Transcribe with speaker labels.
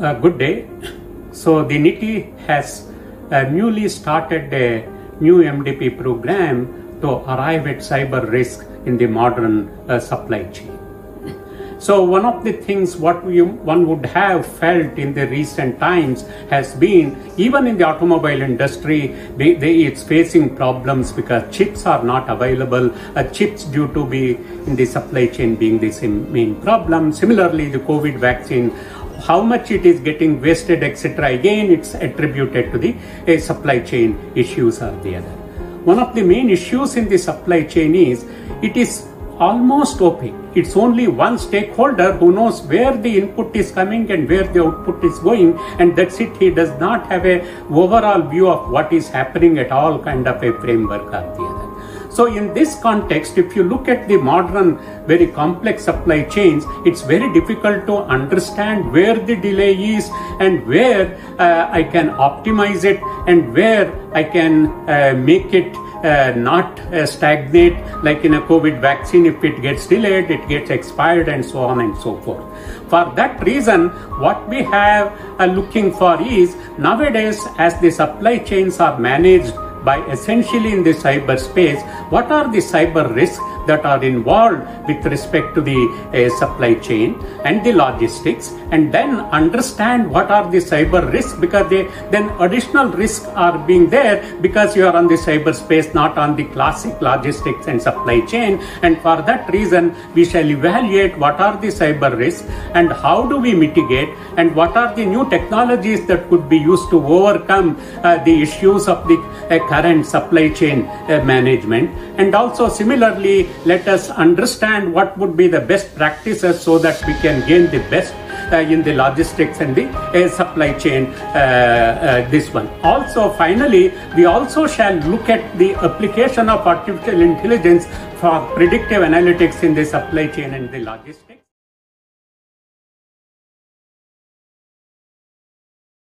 Speaker 1: Good day. So the NITI has newly started a new MDP program to arrive at cyber risk in the modern supply chain. So one of the things one would have felt in the recent times has been, even in the automobile industry, it's facing problems because chips are not available. Chips due to be in the supply chain being the main problem. Similarly, the COVID vaccine, how much it is getting wasted, etc. Again, it's attributed to the supply chain issues or the other. One of the main issues in the supply chain is it is almost opaque. It's only one stakeholder who knows where the input is coming and where the output is going, and that's it. He does not have a overall view of what is happening at all kind of a framework or the other. So in this context, if you look at the modern, very complex supply chains, it's very difficult to understand where the delay is and where I can optimize it and where I can make it not stagnate, like in a COVID vaccine. If it gets delayed, it gets expired and so on and so forth. For that reason, what we have looking for is, nowadays, as the supply chains are managed by essentially in the cyberspace, what are the cyber risks that are involved with respect to the supply chain and the logistics, and then understand what are the cyber risks, because then additional risks are being there because you are on the cyberspace, not on the classic logistics and supply chain. And for that reason, we shall evaluate what are the cyber risks and how do we mitigate, and what are the new technologies that could be used to overcome the issues of the current supply chain management. And also similarly, let us understand what would be the best practices so that we can gain the best in the logistics and the supply chain, this one. Also, finally, we also shall look at the application of artificial intelligence for predictive analytics in the supply chain and the logistics.